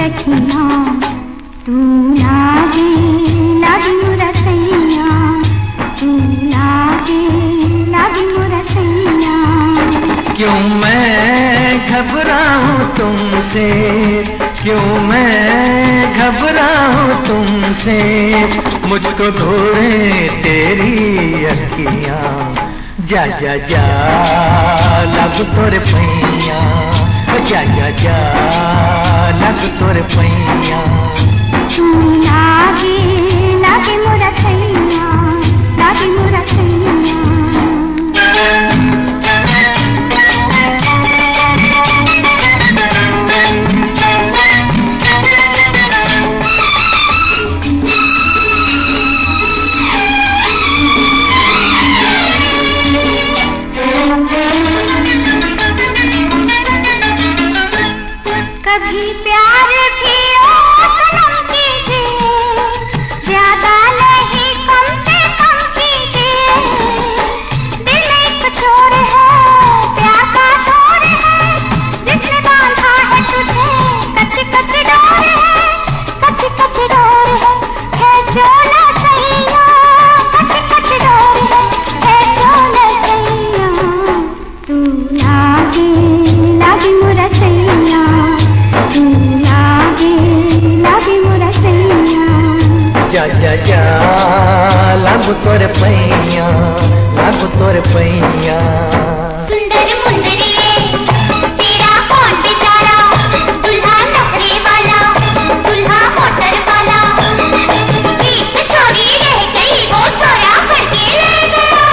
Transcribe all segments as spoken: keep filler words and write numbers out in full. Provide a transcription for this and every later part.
सखिया तू लागे लागे मोरा सैया, तू लागे लागे मोरा सैया। क्यों मैं घबराऊं तुमसे, क्यों मैं घबराऊं तुमसे, मुझको घूरे तेरी अखियां। जा जा जा लग तोर पैया, जा जा जा लग तोर पैया। तू लागे लागे मोरा सैया, लागे मोरा सैया। कभी प्यार भी ओ सनम कीजिए, ज्यादा नहीं कम से कम कीजिए। दिल में कुछ और है, प्यार का डोर है, जिसने बांधा है तुझे कच्ची कच्ची डोर है, कच्ची कच्ची डोर है, है चोला सैया, कच्ची कच्ची डोर है, है चोला सैया। तू लागे लागे मोरा सैया, तू लागे लागे मोरा सैया। जा जा जा लग तोर पैया, लग तोर पैया। सुंदर मुंदरिए तेरा कौन बेचारा, दुल्हा नखरे वाला, दुल्हा मोटर वाला। एक छोरी रह गई वो छोरा करके ले गया।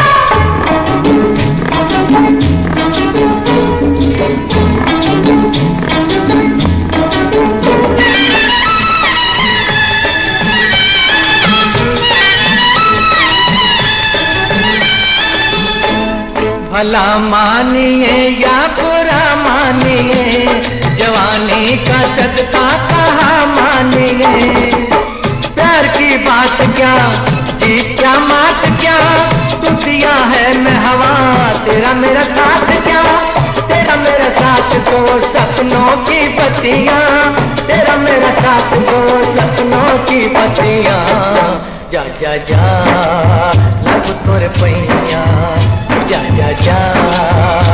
भला मानिए या बुरा मानिए, जवानी का सदका कहा मानिए। प्यार की बात क्या, जीत क्या मात क्या, तू दिया है मैं हवा, तेरा मेरा साथ क्या, तेरा मेरा साथ दो सपनों की बत्तियां, तेरा मेरा साथ दो सपनों की बत्तियां। जा जा जा लग तोर पैया, जा जा जा